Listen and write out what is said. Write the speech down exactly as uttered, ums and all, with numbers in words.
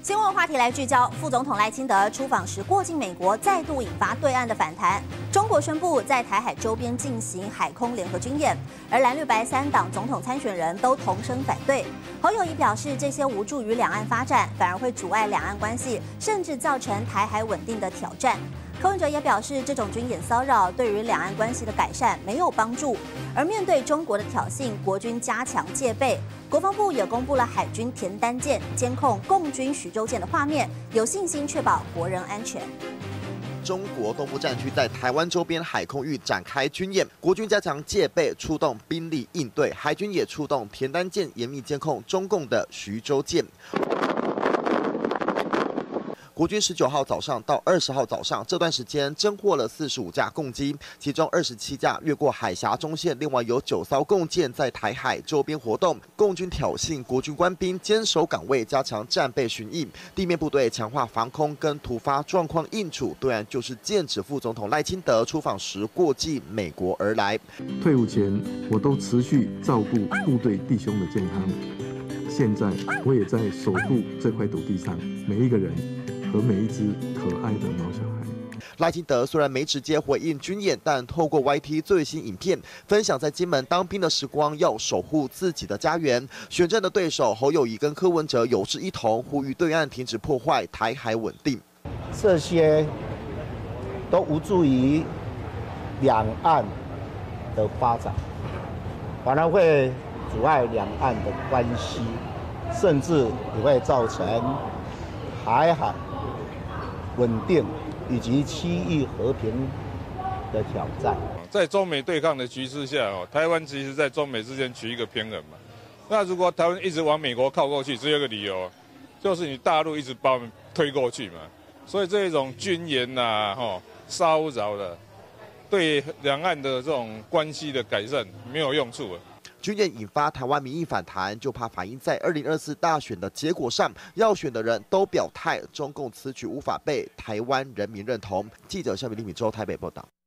新闻话题来聚焦，副总统赖清德出访时过境美国，再度引发对岸的反弹。中国宣布在台海周边进行海空联合军演，而蓝绿白三党总统参选人都同声反对。侯友宜表示，这些无助于两岸发展，反而会阻碍两岸关系，甚至造成台海稳定的挑战。柯文哲也表示，这种军演骚扰对于两岸关系的改善没有帮助。而面对中国的挑衅，国军加强戒备。国防部也公布了海军田单舰监控共军徐州舰的画面，有信心确保国人安全。 中国东部战区在台湾周边海空域展开军演，国军加强戒备，出动兵力应对，海军也出动田单舰严密监控中共的徐州舰。国军十九号早上到二十号早上这段时间侦获了四十五架共机，其中二十七架越过海峡中线，另外有九艘共舰在台海周边活动。共军挑衅国军官兵坚守岗位，加强战备巡弋，地面部队强化防空跟突发状况应处。对岸就是剑指副总统赖清德出访时过境美国而来。 退伍前，我都持续照顾部队弟兄的健康，现在我也在守护这块土地上每一个人和每一只可爱的毛小孩。 赖清德虽然没直接回应军演，但透过 Y T 最新影片分享在金门当兵的时光，要守护自己的家园。选战的对手侯友宜跟柯文哲有志一同，呼吁对岸停止破坏台海稳定。 这些都无助于两岸的发展，反而会阻碍两岸的关系，甚至也会造成台海稳定以及区域和平的挑战。 在中美对抗的局势下，哦，台湾其实在中美之间取一个平衡嘛。那如果台湾一直往美国靠过去，只有一个理由，就是你大陆一直把我们推过去嘛。所以这种军演呐、吼骚扰的，对两岸的这种关系的改善没有用处。 军演引发台湾民意反弹，就怕反映在二零二四大选的结果上，要选的人都表态，中共此举无法被台湾人民认同。记者肖明、李敏洲台北报道。